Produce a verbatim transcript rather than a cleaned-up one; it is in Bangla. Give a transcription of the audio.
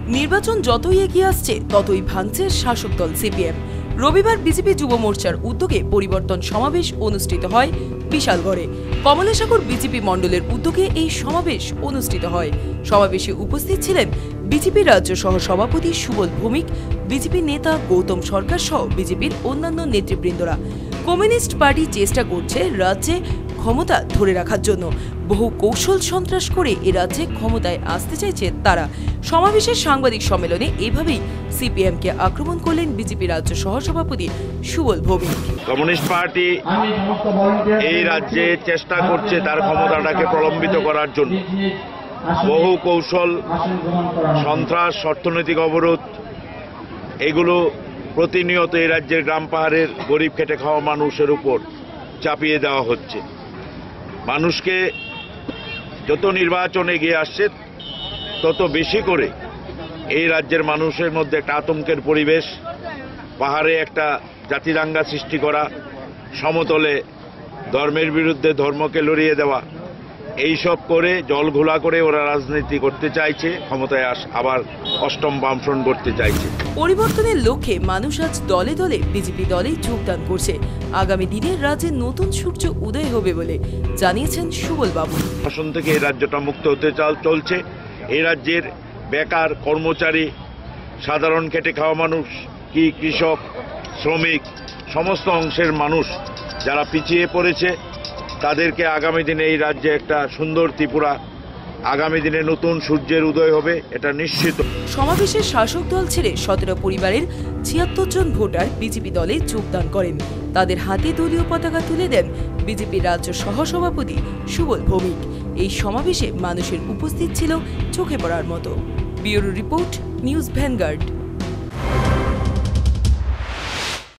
নির্বাচন যতই এগিয়ে আসছে ততই ভাঙছে শাসক দল সিপিএম। রবিবার বিজেপি যুব মোর্চার উদ্যোগে পরিবর্তন সমাবেশ অনুষ্ঠিত হয় বিশালগড়ে। কমলাসাগর বিজেপি মণ্ডলের উদ্যোগে এই সমাবেশ অনুষ্ঠিত হয়। সমাবেশে উপস্থিত ছিলেন বিজেপি রাজ্য সহ সভাপতি সুবল ভৌমিক, বিজেপি নেতা গৌতম সরকার সহ বিজেপির অন্যান্য নেতৃবৃন্দরা। কমিউনিস্ট পার্টি চেষ্টা করছে রাজ্যে ক্ষমতা ধরে রাখার জন্য। বহু কৌশল সন্ত্রাস করে এ রাজ্যে ক্ষমতায় আসতে চাইছে তারা। সমাবেশের সাংবাদিক সম্মেলনে এভাবেই সিপিএমকে আক্রমণ করলেন বিজেপি রাজ্য সহসভাপতি সুবল ভৌমিক। কমিউনিস্ট পার্টি এই রাজ্যে চেষ্টা করছে তার ক্ষমতাটাকে প্রলম্বিত করার জন্য। বহু কৌশল, সন্ত্রাস, অর্থনৈতিক অবরোধ, এগুলো প্রতিনিয়ত এই রাজ্যের গ্রাম পাহাড়ের গরিব খেটে খাওয়া মানুষের উপর চাপিয়ে দেওয়া হচ্ছে। মানুষকে যত নির্বাচন এগিয়ে আসছে তত বেশি করে এই রাজ্যের মানুষের মধ্যে একটা আতঙ্কের পরিবেশ, পাহাড়ে একটা জাতিদাঙ্গা সৃষ্টি করা, সমতলে ধর্মের বিরুদ্ধে ধর্মকে লড়িয়ে দেওয়া, এইসব করে জল ঘোলা করে ওরা রাজনীতি করতে চাইছে, ক্ষমতায় আবার অষ্টম বামফ্রন্ট করতে চাইছে। পরিবর্তনের লক্ষ্যে মানুষ আজ দলে দলে বিজেপি দলে যোগদান করছে। আগামী দিনে রাজ্যে নতুন সূর্য উদয় হবে বলে জানিয়েছেন সুবল বাবু। শাসন থেকে এই রাজ্যটা মুক্ত হতে চলছে। এই রাজ্যের বেকার, কর্মচারী, সাধারণ খেটে খাওয়া মানুষ, কি কৃষক, শ্রমিক, সমস্ত অংশের মানুষ যারা পিছিয়ে পড়েছে, তাদেরকে আগামী দিনে এই রাজ্যে একটা সুন্দর ত্রিপুরা, আগামী দিনে নতুন সূর্যের উদয় হবে, এটা নিশ্চিত। সমাবেশে শাসক দল ছেড়ে সতেরো পরিবারের ছিয়াত্তর জন ভোটার বিজেপি দলে যোগদান করেন। তাদের হাতে দলীয় পতাকা তুলে দেন বিজেপি রাজ্য সহসভাপতি সুবল ভৌমিক। এই সমাবেশে মানুষের উপস্থিত ছিল চোখে পড়ার মতো। Bureau report, news vanguard.